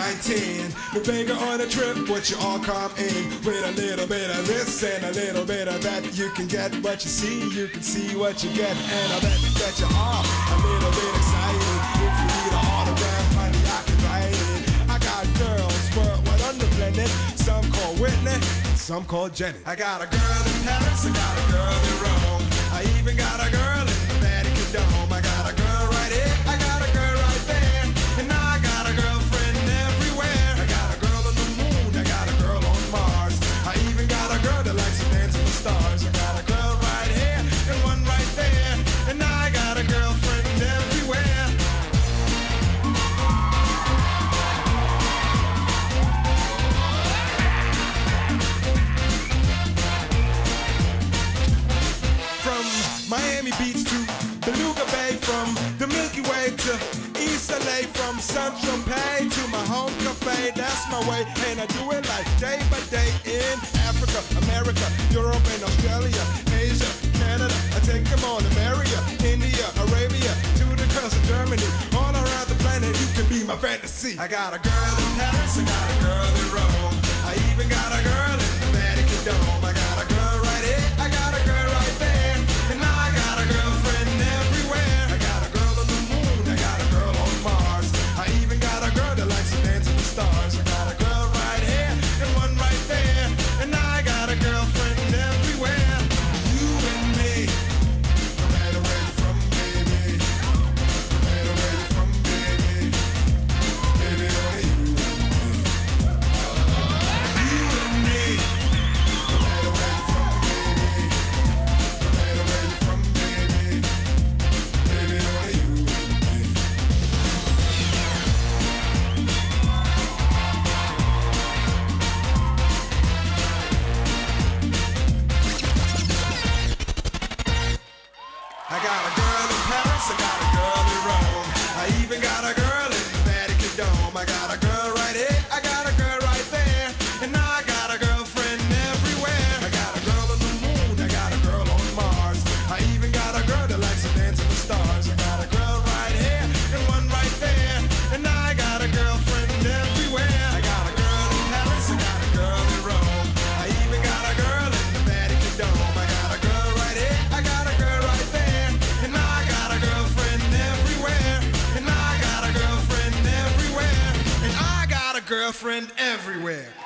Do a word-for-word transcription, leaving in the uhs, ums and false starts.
nineteen. The Bega on a trip, but you all come in with a little bit of this and a little bit of that. You can get what you see, you can see what you get, and I bet that you are a little bit excited. If you need an autograph, honey, I can write it. I got girls worldwide underblended. Some call Whitney, some call Jenny. I got a girl in Paris, I got a girl in Rome. I even got a girl in the Vatican Dome. I got a girl right here, I got a girl right there, and I got a girlfriend everywhere. I got a girl on the moon, I got a girl on Mars. I even got a girl that likes to dance with the stars. I got a girl right here and one right there, and I got a girlfriend everywhere. From Miami Beach to Beluga Bay, from the Milky Way to East L A, from Central Pay to my home cafe, that's my way, and I do it like day by day in Africa, America, Europe and Australia, Asia, Canada. I take them all to America, India, Arabia, to the coast of Germany, all around the planet. You can be my fantasy. I got a girl in Paris, I got a girl in Rome. I even got a girl in the Vatican Dome. I got a girl right here, I got a girl right there, and I got a girlfriend everywhere. I got a girl on the moon, I got a girl on Mars. I even got a girl that likes to dance with the stars. I got a girl right here and one right there, and I got a girlfriend everywhere. You and me, no matter where you're from, baby, no matter where you're from, baby, baby, only you and me. You and me, no matter where you're from, baby, no matter where you're from, baby, baby, only you and me. I got a girl in Paris, I got a girl in Rome. I even got a girl in the Vatican Dome. I got a girl right here, I got a girl right there, and I got a girlfriend everywhere. I got a girl on the moon, I got a girl on Mars. I even got a girl that likes to dance with the stars. I got a girl right here and one right there, and I got a girlfriend everywhere. I got a girl in Paris, I got a girl in Rome. I even got a girl in the Vatican Dome. I got a girl right here, I got a girl right there, and I got a girlfriend everywhere, and I got a girlfriend everywhere, and I got a girlfriend everywhere.